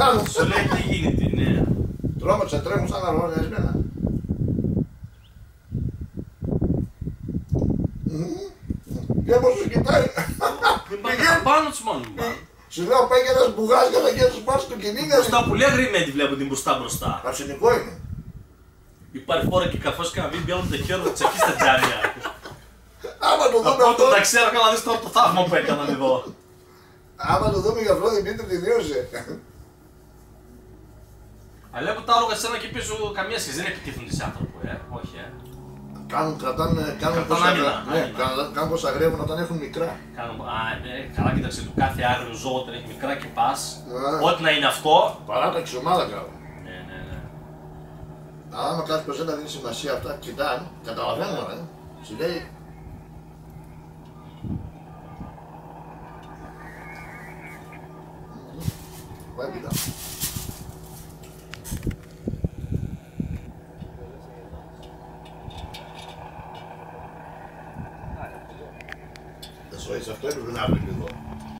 κάνουν. Σου λέει τι γίνεται, ναι. Τρόμαξα, τρέμουν σαν αργανισμένα. Και πως σου κοιτάει. Μην πάνε πάνω τους μόνο. Σου λέω πάει και ένας μπουγάς για να γίνει τους πας στο κυνήγα. Μπροστά πολύ αγριεμένη βλέπω την μπροστά. Αρσενικό είναι. Υπάρχει φορά και καθώς και να μην πιάνουν τα χέρια της εκεί στα τζάμια. Άμα το δούμε Από αυτό. το τα ξέρω καλά δεις το θαύμα που έκαναν εδώ. Άμα το δούμε για αυτό Δημήτρη τελείωσε. Αλλά έχω τα άλογα σένα και πίσω καμία σχέση, δεν επιτίθονται σε άνθρωπο, όχι, Κρατάνε πως αγρεύουν όταν έχουν μικρά. Καλά, κοίταξε, το κάθε άγριο ζώο όταν έχει μικρά και πας, ό,τι να είναι αυτό. Παράταξη ομάδα κάνουν. Ναι. Άμα κάτι πως δεν δίνει σημασία αυτά, κοιτάνε, καταλαβαίνω, σου λέει. Πάει κοιτά. Δεν σου έχεις αυτό, έπρεπε να βρει λίγο.